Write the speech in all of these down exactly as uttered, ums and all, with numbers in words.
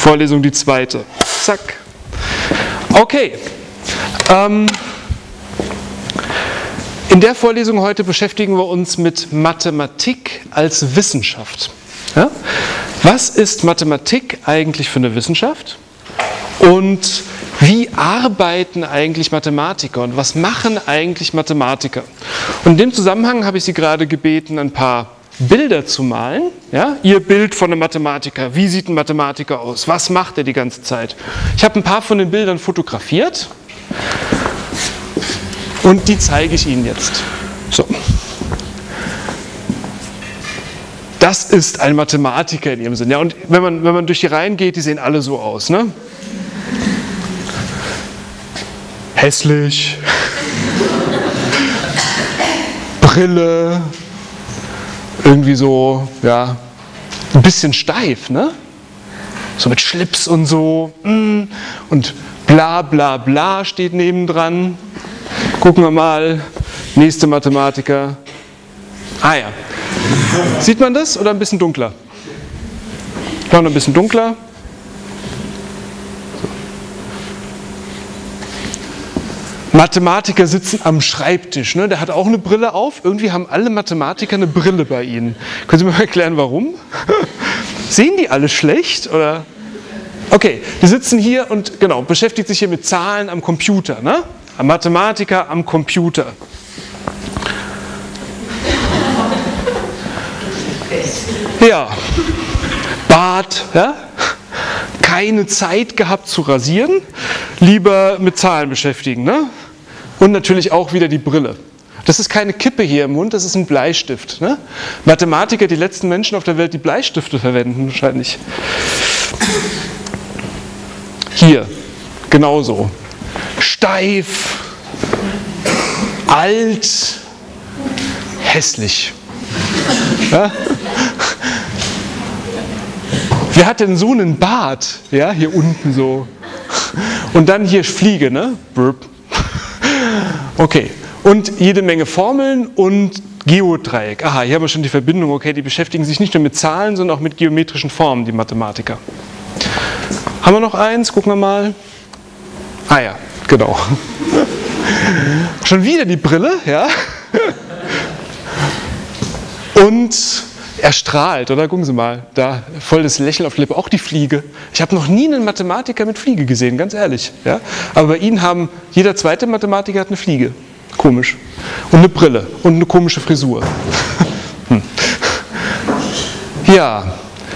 Vorlesung die zweite. Zack. Okay. Ähm, in der Vorlesung heute beschäftigen wir uns mit Mathematik als Wissenschaft. Ja? Was ist Mathematik eigentlich für eine Wissenschaft? Und wie arbeiten eigentlich Mathematiker und was machen eigentlich Mathematiker? Und in dem Zusammenhang habe ich Sie gerade gebeten, ein paar Bilder zu malen. Ja? Ihr Bild von einem Mathematiker. Wie sieht ein Mathematiker aus? Was macht er die ganze Zeit? Ich habe ein paar von den Bildern fotografiert und die zeige ich Ihnen jetzt. So. Das ist ein Mathematiker in Ihrem Sinn. Ja, und wenn man, wenn man durch die Reihen geht, die sehen alle so aus. Ne? Hässlich. Brille. Irgendwie so, ja, ein bisschen steif, ne? So mit Schlips und so. Und bla bla bla steht nebendran. Gucken wir mal. Nächste Mathematiker. Ah ja. Sieht man das oder ein bisschen dunkler? Noch ein bisschen dunkler. Mathematiker sitzen am Schreibtisch. Ne? Der hat auch eine Brille auf. Irgendwie haben alle Mathematiker eine Brille bei ihnen. Können Sie mir mal erklären, warum? Sehen die alle schlecht? Oder? Okay, die sitzen hier und genau, beschäftigt sich hier mit Zahlen am Computer. Ne? Ein Mathematiker am Computer. Ja, Bart, ja? Keine Zeit gehabt zu rasieren, lieber mit Zahlen beschäftigen. Ne? Und natürlich auch wieder die Brille. Das ist keine Kippe hier im Mund, das ist ein Bleistift. Ne? Mathematiker, die letzten Menschen auf der Welt, die Bleistifte verwenden wahrscheinlich. Hier, genauso. Steif, alt, hässlich. Ja? Wer hat denn so einen Bart? Ja, hier unten so. Und dann hier Fliege, ne? Burp. Okay. Und jede Menge Formeln und Geodreieck. Aha, hier haben wir schon die Verbindung. Okay, die beschäftigen sich nicht nur mit Zahlen, sondern auch mit geometrischen Formen, die Mathematiker. Haben wir noch eins? Gucken wir mal. Ah ja, genau. Schon wieder die Brille, ja? Und er strahlt, oder? Gucken Sie mal, da voll das Lächeln auf der Lippe. Auch die Fliege. Ich habe noch nie einen Mathematiker mit Fliege gesehen, ganz ehrlich. Ja? Aber bei Ihnen haben, jeder zweite Mathematiker hat eine Fliege. Komisch. Und eine Brille und eine komische Frisur. hm. Ja.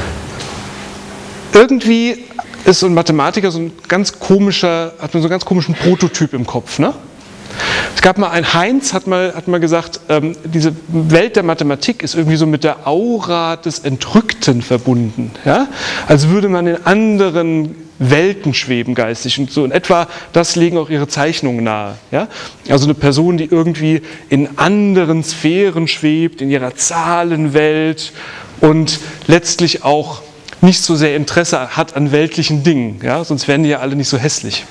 Irgendwie ist so ein Mathematiker so ein ganz komischer, hat man so einen ganz komischen Prototyp im Kopf, ne? Es gab mal ein Heinz, hat mal, hat mal gesagt, ähm, diese Welt der Mathematik ist irgendwie so mit der Aura des Entrückten verbunden. Ja? Als würde man in anderen Welten schweben geistig. Und so in etwa das legen auch ihre Zeichnungen nahe. Ja? Also eine Person, die irgendwie in anderen Sphären schwebt, in ihrer Zahlenwelt und letztlich auch nicht so sehr Interesse hat an weltlichen Dingen. Ja? Sonst wären die ja alle nicht so hässlich.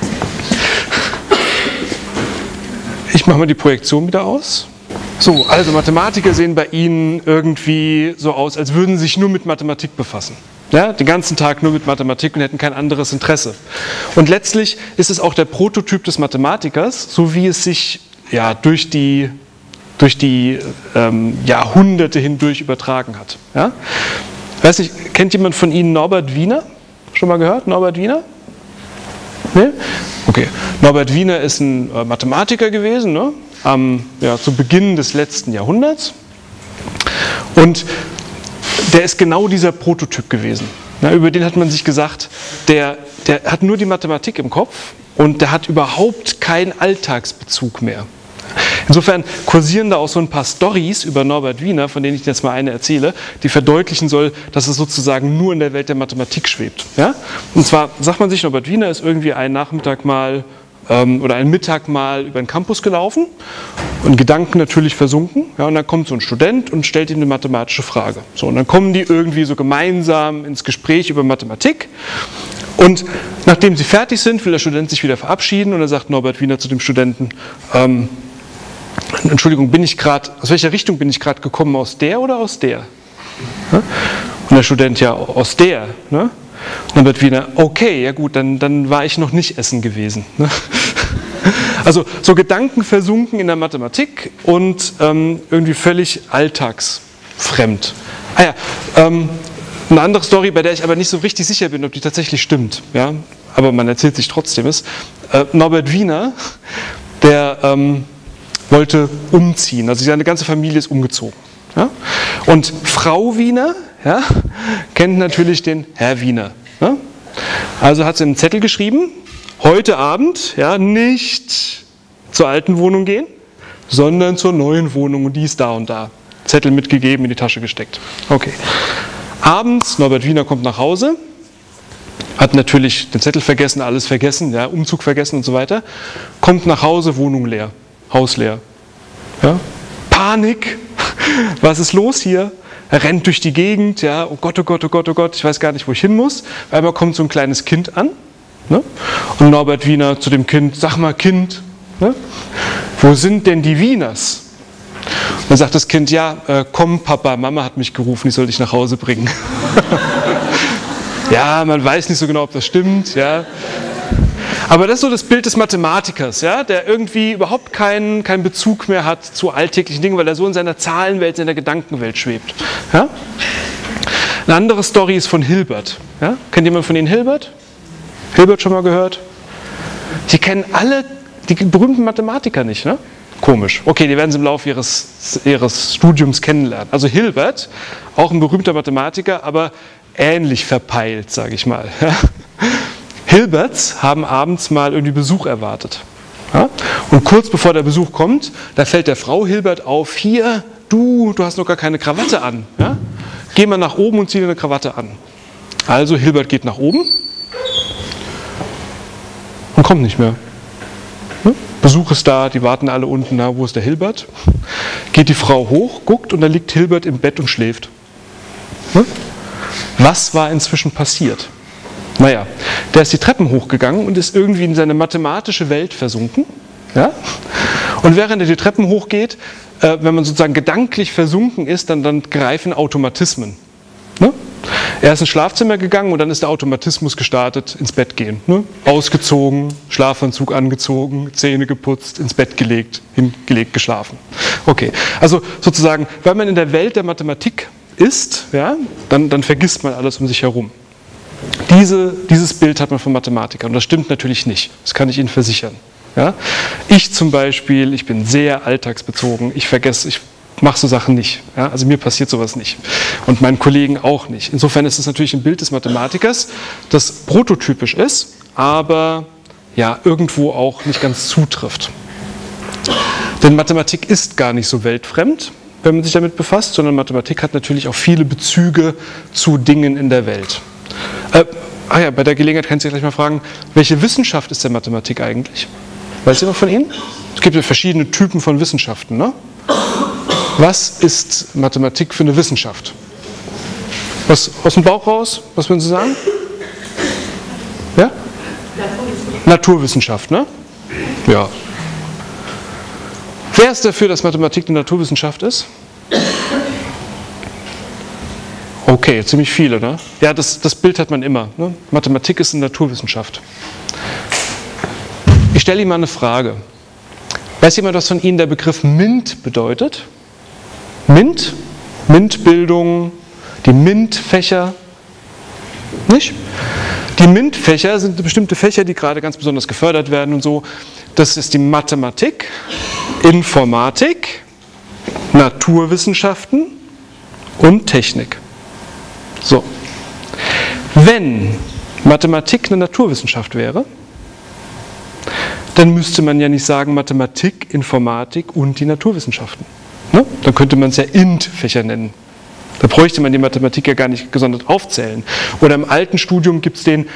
Ich mache mal die Projektion wieder aus. So, also Mathematiker sehen bei Ihnen irgendwie so aus, als würden sie sich nur mit Mathematik befassen. Ja, den ganzen Tag nur mit Mathematik und hätten kein anderes Interesse. Und letztlich ist es auch der Prototyp des Mathematikers, so wie es sich ja, durch die, durch die ähm, Jahrhunderte hindurch übertragen hat. Ja? Weiß nicht, kennt jemand von Ihnen Norbert Wiener? Schon mal gehört, Norbert Wiener? Nee? Okay. Norbert Wiener ist ein äh, Mathematiker gewesen, ne? Am, ja, zu Beginn des letzten Jahrhunderts. Und der ist genau dieser Prototyp gewesen. Ja, über den hat man sich gesagt, der, der hat nur die Mathematik im Kopf und der hat überhaupt keinen Alltagsbezug mehr. Insofern kursieren da auch so ein paar Storys über Norbert Wiener, von denen ich jetzt mal eine erzähle, die verdeutlichen soll, dass es sozusagen nur in der Welt der Mathematik schwebt. Ja? Und zwar sagt man sich, Norbert Wiener ist irgendwie einen Nachmittag mal ähm, oder einen Mittag mal über den Campus gelaufen und Gedanken natürlich versunken. Ja? Und dann kommt so ein Student und stellt ihm eine mathematische Frage. So, und dann kommen die irgendwie so gemeinsam ins Gespräch über Mathematik. Und nachdem sie fertig sind, will der Student sich wieder verabschieden und dann sagt Norbert Wiener zu dem Studenten, ähm, Entschuldigung, bin ich gerade, aus welcher Richtung bin ich gerade gekommen, aus der oder aus der? Und der Student, ja, aus der. Ne? Norbert Wiener, okay, ja gut, dann, dann war ich noch nicht essen gewesen. Ne? Also so Gedanken versunken in der Mathematik und ähm, irgendwie völlig alltagsfremd. Ah ja, ähm, eine andere Story, bei der ich aber nicht so richtig sicher bin, ob die tatsächlich stimmt, ja? Aber man erzählt sich trotzdem, ist, äh, Norbert Wiener, der ähm, wollte umziehen, also seine ganze Familie ist umgezogen. Ja? Und Frau Wiener, ja, kennt natürlich den Herr Wiener. Ja? Also hat sie einen Zettel geschrieben, heute Abend ja, nicht zur alten Wohnung gehen, sondern zur neuen Wohnung und die ist da und da. Zettel mitgegeben, in die Tasche gesteckt. Okay. Abends, Norbert Wiener kommt nach Hause, hat natürlich den Zettel vergessen, alles vergessen, ja, Umzug vergessen und so weiter, kommt nach Hause, Wohnung leer, Haus leer. Ja? Panik, was ist los hier? Er rennt durch die Gegend, ja, oh Gott, oh Gott, oh Gott, oh Gott, ich weiß gar nicht, wo ich hin muss. Einmal kommt so ein kleines Kind an, ne? Und Norbert Wiener zu dem Kind, sag mal Kind, ne? Wo sind denn die Wieners? Und dann sagt das Kind, ja, äh, komm Papa, Mama hat mich gerufen, ich soll dich nach Hause bringen. Ja, man weiß nicht so genau, ob das stimmt, ja. Aber das ist so das Bild des Mathematikers, ja, der irgendwie überhaupt keinen, keinen Bezug mehr hat zu alltäglichen Dingen, weil er so in seiner Zahlenwelt, in der Gedankenwelt schwebt. Ja? Eine andere Story ist von Hilbert. Ja? Kennt jemand von Ihnen Hilbert? Hilbert schon mal gehört? Sie kennen alle die berühmten Mathematiker nicht, ne? Komisch. Okay, die werden Sie im Laufe ihres, ihres Studiums kennenlernen. Also Hilbert, auch ein berühmter Mathematiker, aber ähnlich verpeilt, sage ich mal. Ja? Hilberts haben abends mal irgendwie Besuch erwartet. Ja? Und kurz bevor der Besuch kommt, da fällt der Frau Hilbert auf, hier, du, du hast noch gar keine Krawatte an. Ja? Geh mal nach oben und zieh dir eine Krawatte an. Also Hilbert geht nach oben und kommt nicht mehr. Ja? Besuch ist da, die warten alle unten, na, wo ist der Hilbert? Geht die Frau hoch, guckt und da liegt Hilbert im Bett und schläft. Ja? Was war inzwischen passiert? Naja, der ist die Treppen hochgegangen und ist irgendwie in seine mathematische Welt versunken. Ja? Und während er die Treppen hochgeht, äh, wenn man sozusagen gedanklich versunken ist, dann, dann greifen Automatismen. Ne? Er ist ins Schlafzimmer gegangen und dann ist der Automatismus gestartet, ins Bett gehen. Ne? Ausgezogen, Schlafanzug angezogen, Zähne geputzt, ins Bett gelegt, hingelegt, geschlafen. Okay, also sozusagen, wenn man in der Welt der Mathematik ist, ja, dann, dann vergisst man alles um sich herum. Diese, dieses Bild hat man von Mathematikern und das stimmt natürlich nicht, das kann ich Ihnen versichern. Ja? Ich zum Beispiel, ich bin sehr alltagsbezogen, ich vergesse, ich mache so Sachen nicht. Ja? Also mir passiert sowas nicht und meinen Kollegen auch nicht. Insofern ist es natürlich ein Bild des Mathematikers, das prototypisch ist, aber ja, irgendwo auch nicht ganz zutrifft. Denn Mathematik ist gar nicht so weltfremd, wenn man sich damit befasst, sondern Mathematik hat natürlich auch viele Bezüge zu Dingen in der Welt. Äh, ah ja, bei der Gelegenheit kann ich Sie gleich mal fragen, welche Wissenschaft ist denn Mathematik eigentlich? Weiß jemand von Ihnen? Es gibt ja verschiedene Typen von Wissenschaften, ne? Was ist Mathematik für eine Wissenschaft? Was, aus dem Bauch raus? Was würden Sie sagen? Ja? Naturwissenschaft. Naturwissenschaft, ne? Ja. Wer ist dafür, dass Mathematik eine Naturwissenschaft ist? Okay, ziemlich viele, ne? Ja, das, das Bild hat man immer. Ne? Mathematik ist eine Naturwissenschaft. Ich stelle Ihnen mal eine Frage. Weiß jemand, was von Ihnen der Begriff MINT bedeutet? MINT? MINT-Bildung, die MINT-Fächer? Nicht? Die MINT-Fächer sind bestimmte Fächer, die gerade ganz besonders gefördert werden und so. Das ist die Mathematik, Informatik, Naturwissenschaften und Technik. So. Wenn Mathematik eine Naturwissenschaft wäre, dann müsste man ja nicht sagen Mathematik, Informatik und die Naturwissenschaften. Ne? Dann könnte man es ja I N T-Fächer nennen. Da bräuchte man die Mathematik ja gar nicht gesondert aufzählen. Oder im alten Studium gibt es den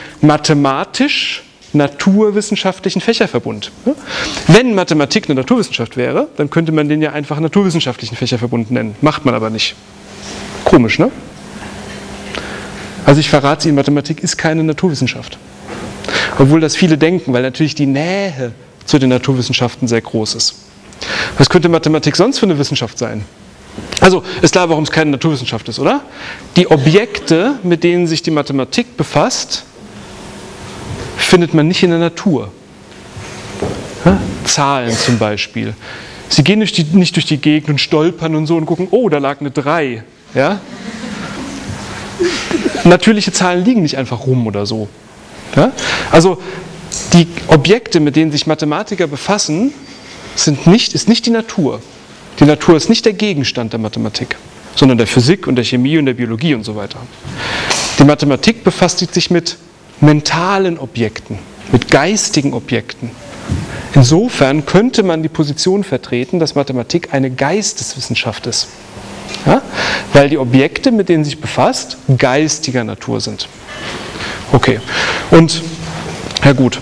mathematisch-naturwissenschaftlichen Fächerverbund. Ne? Wenn Mathematik eine Naturwissenschaft wäre, dann könnte man den ja einfach naturwissenschaftlichen Fächerverbund nennen. Macht man aber nicht. Komisch, ne? Also ich verrate Ihnen, Mathematik ist keine Naturwissenschaft. Obwohl das viele denken, weil natürlich die Nähe zu den Naturwissenschaften sehr groß ist. Was könnte Mathematik sonst für eine Wissenschaft sein? Also ist klar, warum es keine Naturwissenschaft ist, oder? Die Objekte, mit denen sich die Mathematik befasst, findet man nicht in der Natur. Ja? Zahlen zum Beispiel. Sie gehen durch die, nicht durch die Gegend und stolpern und so und gucken, oh, da lag eine drei. Ja? Natürliche Zahlen liegen nicht einfach rum oder so. Ja? Also die Objekte, mit denen sich Mathematiker befassen, sind nicht, ist nicht die Natur. Die Natur ist nicht der Gegenstand der Mathematik, sondern der Physik und der Chemie und der Biologie und so weiter. Die Mathematik befasst sich mit mentalen Objekten, mit geistigen Objekten. Insofern könnte man die Position vertreten, dass Mathematik eine Geisteswissenschaft ist. Ja? Weil die Objekte, mit denen sie sich befasst, geistiger Natur sind. Okay, und, ja gut,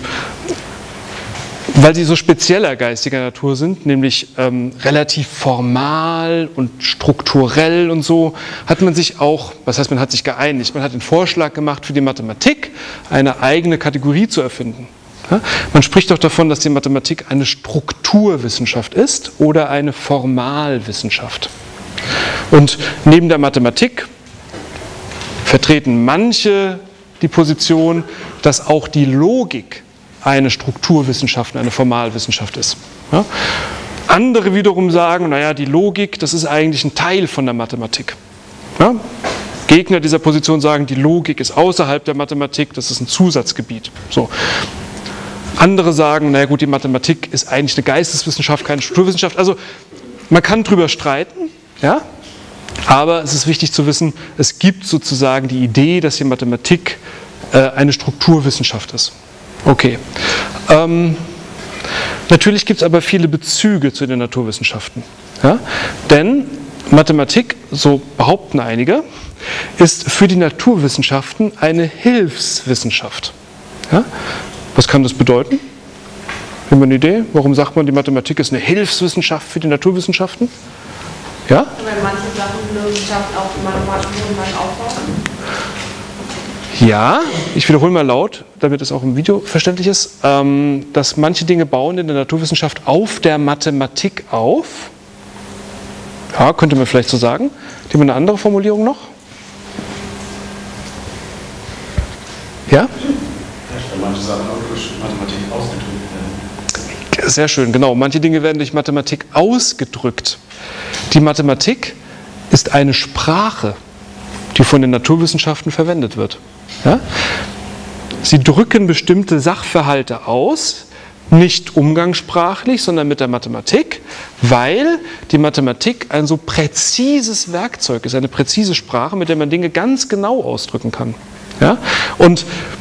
weil sie so spezieller geistiger Natur sind, nämlich ähm, relativ formal und strukturell und so, hat man sich auch, was heißt, man hat sich geeinigt, man hat den Vorschlag gemacht, für die Mathematik eine eigene Kategorie zu erfinden. Ja? Man spricht doch davon, dass die Mathematik eine Strukturwissenschaft ist oder eine Formalwissenschaft. Und neben der Mathematik vertreten manche die Position, dass auch die Logik eine Strukturwissenschaft, eine Formalwissenschaft ist. Ja? Andere wiederum sagen, naja, die Logik, das ist eigentlich ein Teil von der Mathematik. Ja? Gegner dieser Position sagen, die Logik ist außerhalb der Mathematik, das ist ein Zusatzgebiet. So. Andere sagen, naja gut, die Mathematik ist eigentlich eine Geisteswissenschaft, keine Strukturwissenschaft. Also man kann drüber streiten, ja? Aber es ist wichtig zu wissen, es gibt sozusagen die Idee, dass die Mathematik äh, eine Strukturwissenschaft ist. Okay. Ähm, natürlich gibt es aber viele Bezüge zu den Naturwissenschaften. Ja? Denn Mathematik, so behaupten einige, ist für die Naturwissenschaften eine Hilfswissenschaft. Ja? Was kann das bedeuten? Haben wir eine Idee? Warum sagt man, die Mathematik ist eine Hilfswissenschaft für die Naturwissenschaften? Ja? Weil manche Sachen in der Wissenschaft auf mathematischen Grundlagen aufbauen. Ja, ich wiederhole mal laut, damit es auch im Video verständlich ist, ähm, dass manche Dinge bauen in der Naturwissenschaft auf der Mathematik auf. Ja, könnte man vielleicht so sagen. Haben wir eine andere Formulierung noch? Ja? Manche Sachen auch durch Mathematik ausgedrückt werden. Sehr schön, genau. Manche Dinge werden durch Mathematik ausgedrückt. Die Mathematik ist eine Sprache, die von den Naturwissenschaften verwendet wird. Ja? Sie drücken bestimmte Sachverhalte aus, nicht umgangssprachlich, sondern mit der Mathematik, weil die Mathematik ein so präzises Werkzeug ist, eine präzise Sprache, mit der man Dinge ganz genau ausdrücken kann. Ja? Und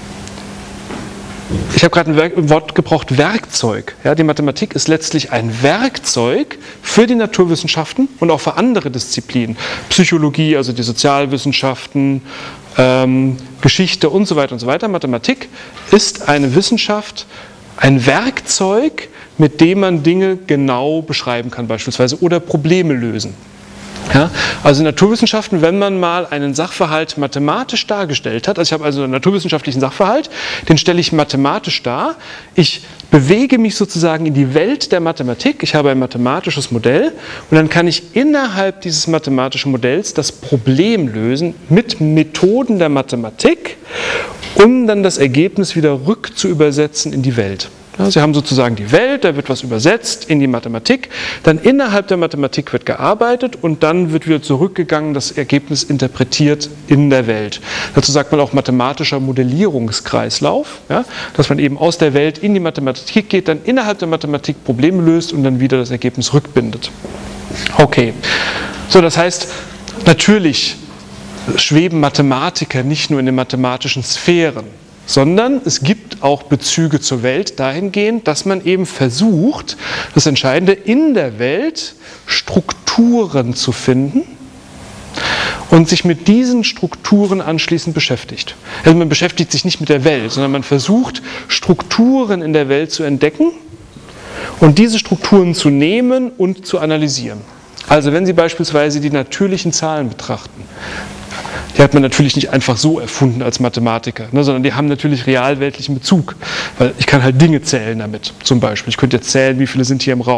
ich habe gerade ein Wort gebraucht, Werkzeug. Ja, die Mathematik ist letztlich ein Werkzeug für die Naturwissenschaften und auch für andere Disziplinen. Psychologie, also die Sozialwissenschaften, ähm, Geschichte und so weiter und so weiter. Mathematik ist eine Wissenschaft, ein Werkzeug, mit dem man Dinge genau beschreiben kann beispielsweise oder Probleme lösen. Ja, also in Naturwissenschaften, wenn man mal einen Sachverhalt mathematisch dargestellt hat, also ich habe also einen naturwissenschaftlichen Sachverhalt, den stelle ich mathematisch dar, ich bewege mich sozusagen in die Welt der Mathematik, ich habe ein mathematisches Modell und dann kann ich innerhalb dieses mathematischen Modells das Problem lösen mit Methoden der Mathematik, um dann das Ergebnis wieder rück zu übersetzen in die Welt. Ja, Sie haben sozusagen die Welt, da wird was übersetzt in die Mathematik, dann innerhalb der Mathematik wird gearbeitet und dann wird wieder zurückgegangen, das Ergebnis interpretiert in der Welt. Dazu sagt man auch mathematischer Modellierungskreislauf, ja, dass man eben aus der Welt in die Mathematik geht, dann innerhalb der Mathematik Probleme löst und dann wieder das Ergebnis rückbindet. Okay, so das heißt, natürlich schweben Mathematiker nicht nur in den mathematischen Sphären, sondern es gibt auch Bezüge zur Welt dahingehend, dass man eben versucht, das Entscheidende in der Welt Strukturen zu finden und sich mit diesen Strukturen anschließend beschäftigt. Also man beschäftigt sich nicht mit der Welt, sondern man versucht, Strukturen in der Welt zu entdecken und diese Strukturen zu nehmen und zu analysieren. Also wenn Sie beispielsweise die natürlichen Zahlen betrachten, die hat man natürlich nicht einfach so erfunden als Mathematiker, ne, sondern die haben natürlich realweltlichen Bezug, weil ich kann halt Dinge zählen damit, zum Beispiel. Ich könnte jetzt zählen, wie viele sind hier im Raum.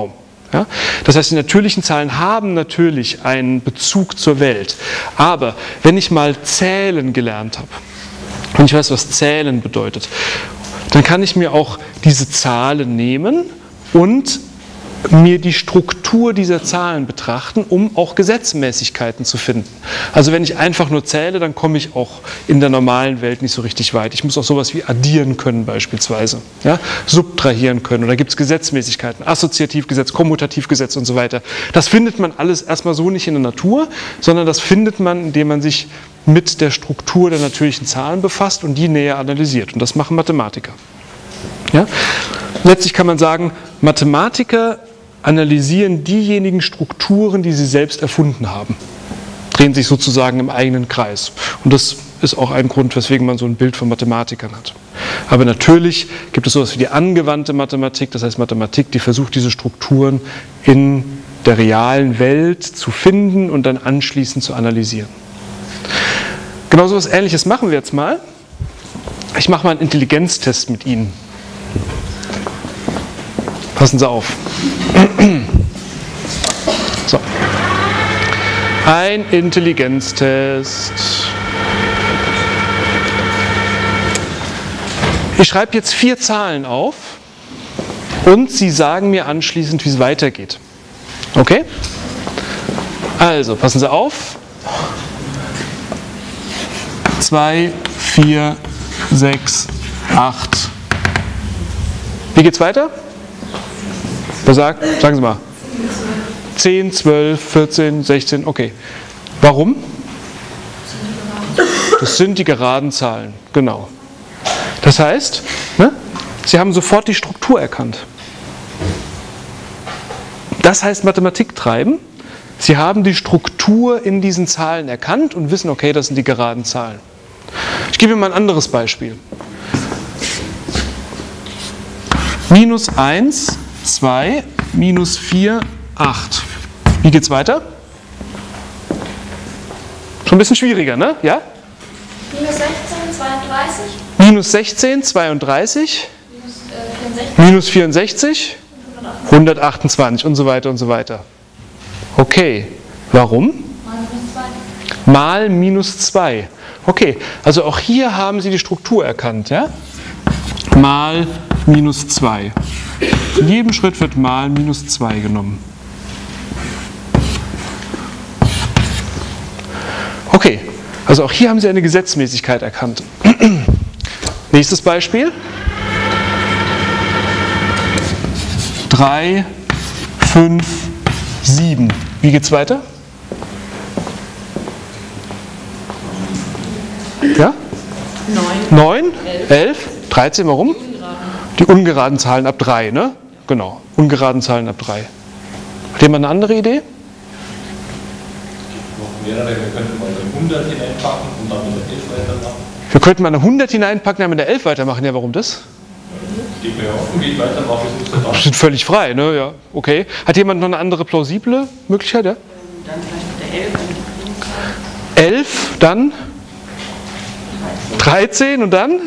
Ja? Das heißt, die natürlichen Zahlen haben natürlich einen Bezug zur Welt. Aber wenn ich mal zählen gelernt habe und ich weiß, was zählen bedeutet, dann kann ich mir auch diese Zahlen nehmen und mir die Struktur dieser Zahlen betrachten, um auch Gesetzmäßigkeiten zu finden. Also wenn ich einfach nur zähle, dann komme ich auch in der normalen Welt nicht so richtig weit. Ich muss auch sowas wie addieren können beispielsweise, ja? Subtrahieren können. Und da gibt es Gesetzmäßigkeiten, Assoziativgesetz, Kommutativgesetz und so weiter. Das findet man alles erstmal so nicht in der Natur, sondern das findet man, indem man sich mit der Struktur der natürlichen Zahlen befasst und die näher analysiert. Und das machen Mathematiker. Ja? Letztlich kann man sagen, Mathematiker analysieren diejenigen Strukturen, die sie selbst erfunden haben. Drehen sich sozusagen im eigenen Kreis. Und das ist auch ein Grund, weswegen man so ein Bild von Mathematikern hat. Aber natürlich gibt es sowas wie die angewandte Mathematik, das heißt Mathematik, die versucht, diese Strukturen in der realen Welt zu finden und dann anschließend zu analysieren. Genau so etwas Ähnliches machen wir jetzt mal. Ich mache mal einen Intelligenztest mit Ihnen. Passen Sie auf. So. Ein Intelligenztest. Ich schreibe jetzt vier Zahlen auf und Sie sagen mir anschließend, wie es weitergeht. Okay? Also, passen Sie auf. zwei, vier, sechs, acht. Wie geht's weiter? Wer sagt? Sagen Sie mal. zehn, zwölf, vierzehn, sechzehn, okay. Warum? Das sind die geraden Zahlen, genau. Das heißt, ne, Sie haben sofort die Struktur erkannt. Das heißt Mathematik treiben. Sie haben die Struktur in diesen Zahlen erkannt und wissen, okay, das sind die geraden Zahlen. Ich gebe Ihnen mal ein anderes Beispiel. Minus eins, zwei, minus vier, acht. Wie geht's weiter? Schon ein bisschen schwieriger, ne? Ja? Minus sechzehn, zweiunddreißig. Minus sechzehn, zweiunddreißig. Minus äh, vierundsechzig. Minus vierundsechzig. hundertachtundzwanzig und so weiter und so weiter. Okay, warum? Mal minus zwei. Mal minus zwei. Okay, also auch hier haben Sie die Struktur erkannt, ja? Mal minus zwei. In jedem Schritt wird mal minus zwei genommen. Okay, also auch hier haben Sie eine Gesetzmäßigkeit erkannt. Nächstes Beispiel. drei, fünf, sieben. Wie geht's weiter? Ja? neun, elf, dreizehn, warum? Die ungeraden Zahlen ab drei, ne? Genau, ungeraden Zahlen ab drei. Hat jemand eine andere Idee? Noch mehrere, wir könnten mal eine hundert hineinpacken und dann mit der elf weitermachen. Wir könnten mal eine hundert hineinpacken, dann mit der elf weitermachen. Ja, warum das? Steht mir ja offen, wie ich weitermache, ist nicht so Das sind völlig frei, ne? Ja, okay. Hat jemand noch eine andere plausible Möglichkeit? Ja? Dann vielleicht mit der elf und die Primzahl. elf, dann dreizehn und dann?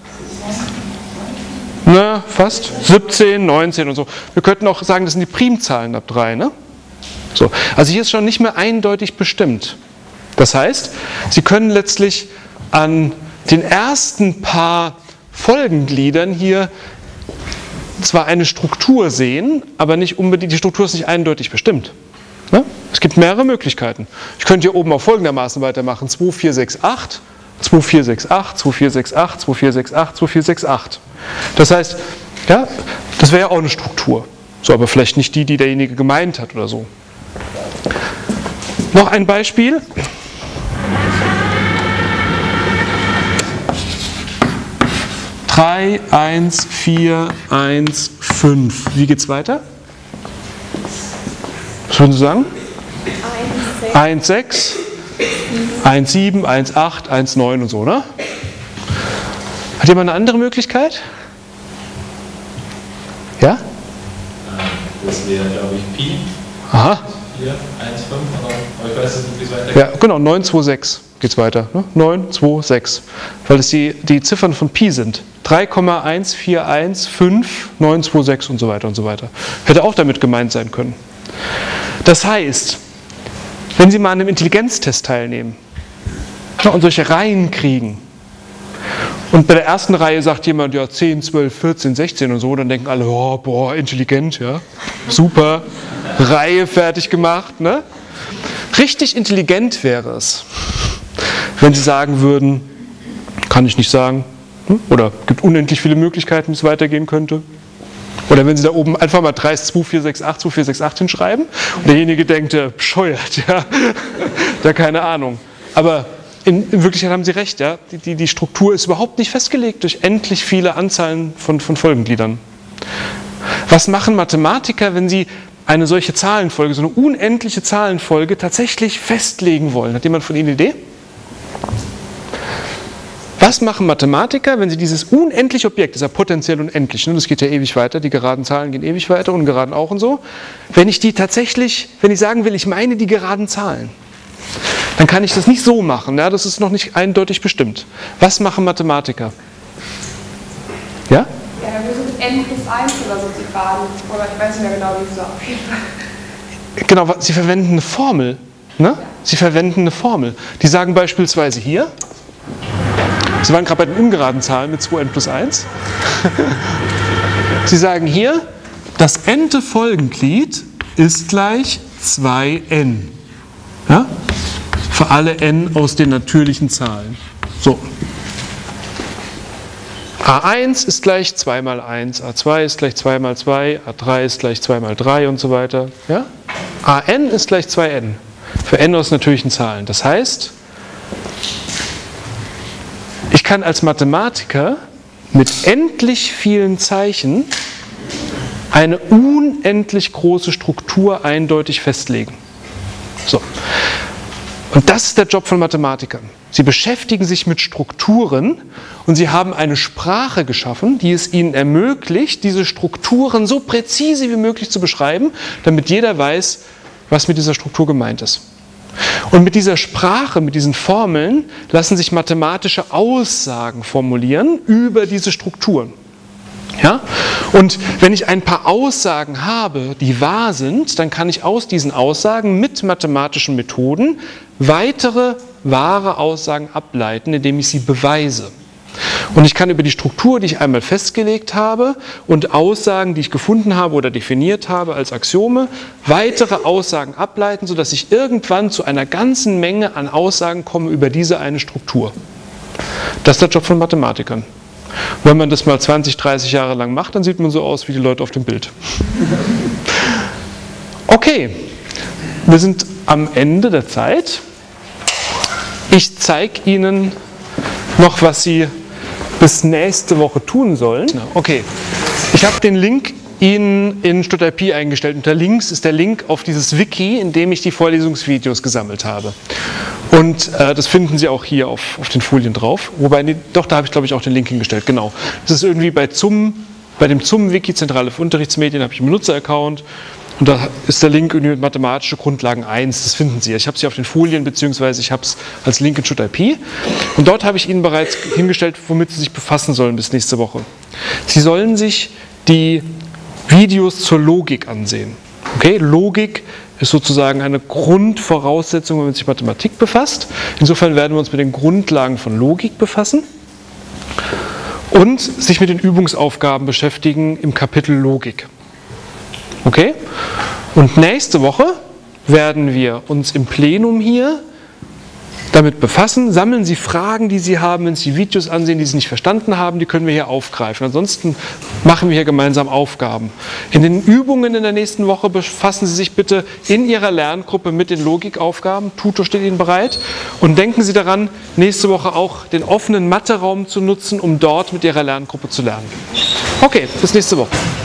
Na, fast. siebzehn, neunzehn und so. Wir könnten auch sagen, das sind die Primzahlen ab drei, ne? So. Also hier ist schon nicht mehr eindeutig bestimmt. Das heißt, Sie können letztlich an den ersten paar Folgengliedern hier zwar eine Struktur sehen, aber nicht unbedingt, die Struktur ist nicht eindeutig bestimmt. Ne? Es gibt mehrere Möglichkeiten. Ich könnte hier oben auch folgendermaßen weitermachen. zwei, vier, sechs, acht, zwei, vier, sechs, acht, zwei, vier, sechs, acht, zwei, vier, sechs, acht, zwei, vier, sechs, acht. Das heißt, ja, das wäre ja auch eine Struktur. So, aber vielleicht nicht die, die derjenige gemeint hat oder so. Noch ein Beispiel. drei, eins, vier, eins, fünf. Wie geht's weiter? Was würden Sie sagen? eins, sechs, eins, sieben, eins, acht, eins, neun und so, ne? Hat jemand eine andere Möglichkeit? Ja? Das wäre, glaube ich, Pi. Aha. vier, eins, fünf, aber ich weiß nicht, wie es weitergeht. Ja, genau, neun, zwei, sechs geht's weiter. Ne? neun, zwei, sechs. Weil es die, die Ziffern von Pi sind. drei Komma eins vier eins fünf neun zwei sechs und so weiter und so weiter. Hätte auch damit gemeint sein können. Das heißt, wenn Sie mal an einem Intelligenztest teilnehmen und solche Reihen kriegen und bei der ersten Reihe sagt jemand, ja zehn, zwölf, vierzehn, sechzehn und so, dann denken alle, oh, boah, intelligent, ja, super, Reihe fertig gemacht, ne? Richtig intelligent wäre es, wenn Sie sagen würden, kann ich nicht sagen, oder gibt unendlich viele Möglichkeiten, wie es weitergehen könnte. Oder wenn Sie da oben einfach mal drei zwei vier sechs acht zwei vier sechs acht hinschreiben und derjenige denkt, ja, bescheuert, ja, da keine Ahnung. Aber in, in Wirklichkeit haben Sie recht, ja, die, die, die Struktur ist überhaupt nicht festgelegt durch endlich viele Anzahlen von, von Folgengliedern. Was machen Mathematiker, wenn sie eine solche Zahlenfolge, so eine unendliche Zahlenfolge tatsächlich festlegen wollen? Hat jemand von Ihnen eine Idee? Was machen Mathematiker, wenn sie dieses unendliche Objekt, das ist ja potenziell unendlich, ne? Das geht ja ewig weiter, die geraden Zahlen gehen ewig weiter, ungeraden auch und so. Wenn ich die tatsächlich, wenn ich sagen will, ich meine die geraden Zahlen, dann kann ich das nicht so machen, ja? Das ist noch nicht eindeutig bestimmt. Was machen Mathematiker? Ja? Ja, wir sind n plus eins oder so, die Geraden. Oder ich weiß nicht mehr genau, wie es so auf jeden Fall. Genau, sie verwenden eine Formel. Ne? Sie verwenden eine Formel. Die sagen beispielsweise hier, Sie waren gerade bei den ungeraden Zahlen mit zwei n plus eins. Sie sagen hier, das n-te Folgenglied ist gleich zwei n. Ja? Für alle n aus den natürlichen Zahlen. So. a eins ist gleich zwei mal eins, a zwei ist gleich zwei mal zwei, a drei ist gleich zwei mal drei und so weiter. Ja? an ist gleich zwei n. Für n aus natürlichen Zahlen. Das heißt, ich kann als Mathematiker mit endlich vielen Zeichen eine unendlich große Struktur eindeutig festlegen. So. Und das ist der Job von Mathematikern. Sie beschäftigen sich mit Strukturen und sie haben eine Sprache geschaffen, die es ihnen ermöglicht, diese Strukturen so präzise wie möglich zu beschreiben, damit jeder weiß, was mit dieser Struktur gemeint ist. Und mit dieser Sprache, mit diesen Formeln lassen sich mathematische Aussagen formulieren über diese Strukturen. Ja? Und wenn ich ein paar Aussagen habe, die wahr sind, dann kann ich aus diesen Aussagen mit mathematischen Methoden weitere wahre Aussagen ableiten, indem ich sie beweise. Und ich kann über die Struktur, die ich einmal festgelegt habe und Aussagen, die ich gefunden habe oder definiert habe als Axiome, weitere Aussagen ableiten, sodass ich irgendwann zu einer ganzen Menge an Aussagen komme über diese eine Struktur. Das ist der Job von Mathematikern. Wenn man das mal zwanzig, dreißig Jahre lang macht, dann sieht man so aus wie die Leute auf dem Bild. Okay, wir sind am Ende der Zeit. Ich zeige Ihnen noch, was Sie bis nächste Woche tun sollen. Okay, ich habe den Link Ihnen in Stuttgart Pi eingestellt. Unter Links ist der Link auf dieses Wiki, in dem ich die Vorlesungsvideos gesammelt habe. Und äh, das finden Sie auch hier auf, auf den Folien drauf. Wobei, nee, doch, da habe ich glaube ich auch den Link hingestellt, genau. Das ist irgendwie bei Z U M, bei dem Z U M-Wiki, Zentrale für Unterrichtsmedien, habe ich einen Benutzer-Account. Und da ist der Link irgendwie mit mathematische Grundlagen eins, das finden Sie. Ich habe sie auf den Folien, beziehungsweise ich habe es als Link in Stuttgart Pi. Und dort habe ich Ihnen bereits hingestellt, womit Sie sich befassen sollen bis nächste Woche. Sie sollen sich die Videos zur Logik ansehen. Okay? Logik ist sozusagen eine Grundvoraussetzung, wenn man sich mit Mathematik befasst. Insofern werden wir uns mit den Grundlagen von Logik befassen und sich mit den Übungsaufgaben beschäftigen im Kapitel Logik. Okay? Und nächste Woche werden wir uns im Plenum hier damit befassen. Sammeln Sie Fragen, die Sie haben, wenn Sie Videos ansehen, die Sie nicht verstanden haben, die können wir hier aufgreifen. Ansonsten machen wir hier gemeinsam Aufgaben. In den Übungen in der nächsten Woche befassen Sie sich bitte in Ihrer Lerngruppe mit den Logikaufgaben. Tutor steht Ihnen bereit. Und denken Sie daran, nächste Woche auch den offenen Matheraum zu nutzen, um dort mit Ihrer Lerngruppe zu lernen. Okay, bis nächste Woche.